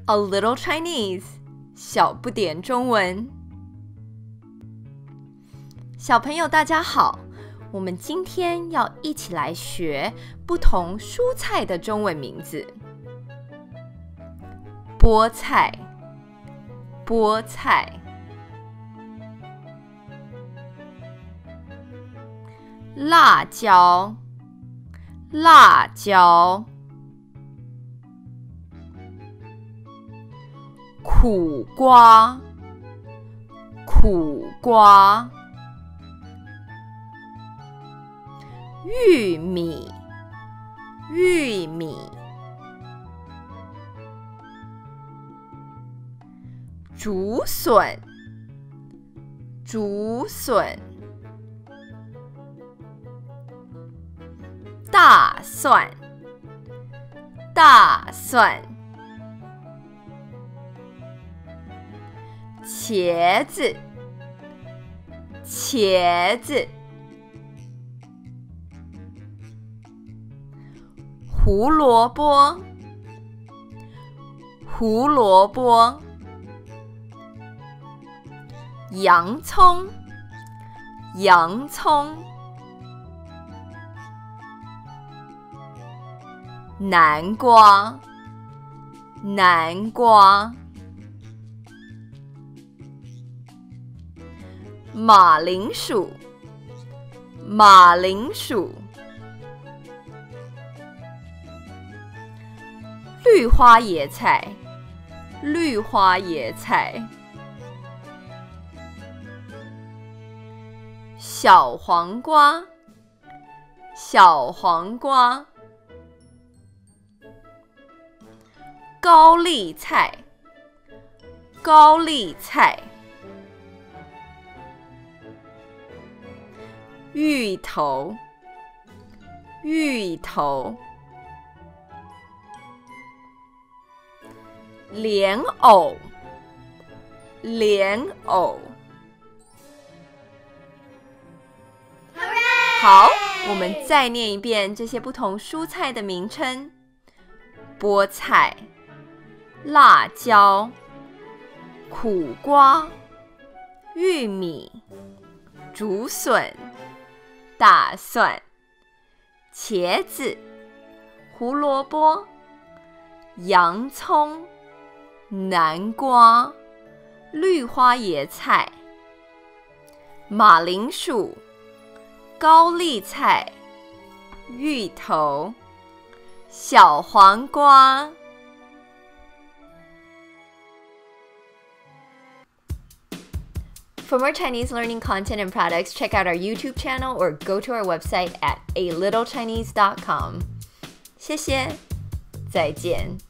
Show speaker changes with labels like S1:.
S1: A little Chinese， 小不点中文。小朋友大家好，我们今天要一起来学不同蔬菜的中文名字。菠菜，菠菜。辣椒，辣椒。苦瓜，苦瓜。玉米，玉米。竹笋，竹笋。大蒜，大蒜。茄子，茄子。胡萝卜，胡萝卜。洋葱，洋葱。南瓜，南瓜。马铃薯，马铃薯。绿花椰菜，绿花椰菜。小黄瓜，小黄瓜。高丽菜，高丽菜。芋头，芋头。莲藕，莲藕。好，我们再念一遍这些不同蔬菜的名称：菠菜、辣椒、苦瓜、玉米、竹笋、大蒜、茄子、胡萝卜、洋葱、南瓜、绿花椰菜、马铃薯、高丽菜、芋头、小黄瓜。For more Chinese learning content and products, check out our YouTube channel or go to our website at alittlechinese.com. 谢谢，再见。